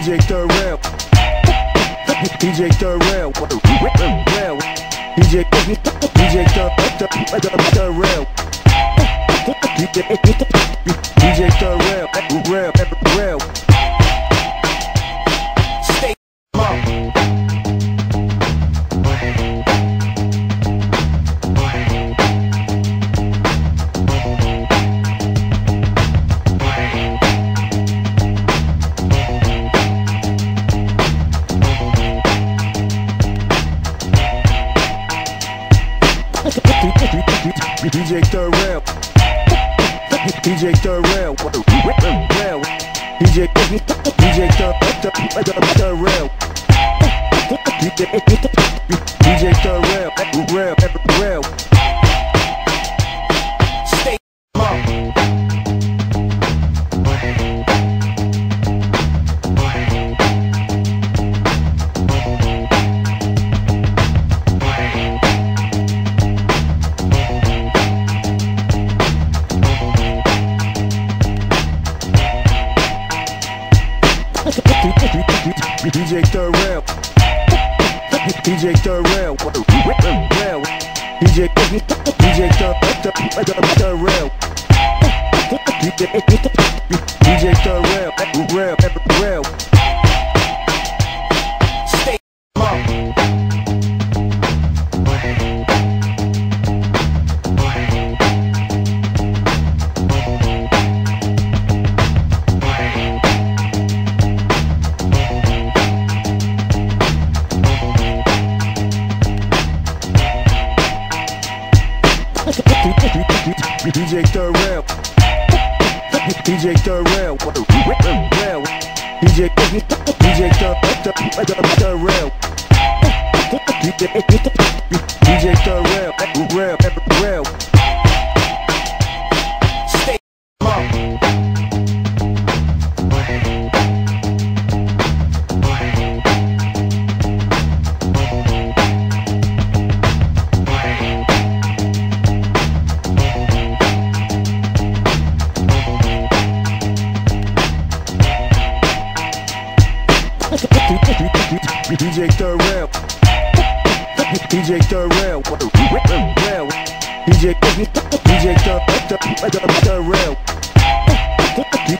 DJ Thurrell, DJ Thurrell, DJ Thurrell, DJ Thurrell, stay up. DJ Thurrell, DJ Thurrell, DJ Thurrell, DJ Thurrell, stay up. DJ Thurrell, DJ Thurrell, DJ Thurrell, DJ Thurrell, stay up. DJ Thurrell, DJ Thurrell, DJ Thurrell, DJ Thurrell, stay up. DJ Thurrell, DJ Thurrell, DJ